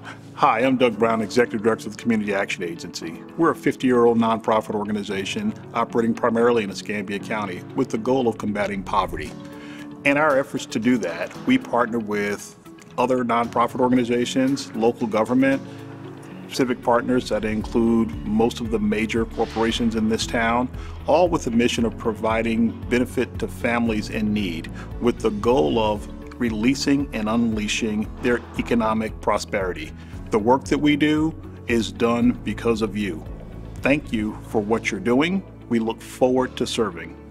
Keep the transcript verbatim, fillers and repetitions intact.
Hi, I'm Doug Brown, Executive Director of the Community Action Agency. We're a fifty-year-old nonprofit organization operating primarily in Escambia County with the goal of combating poverty. In our efforts to do that, we partner with other nonprofit organizations, local government, civic partners that include most of the major corporations in this town, all with the mission of providing benefit to families in need with the goal of releasing and unleashing their economic prosperity. The work that we do is done because of you. Thank you for what you're doing. We look forward to serving.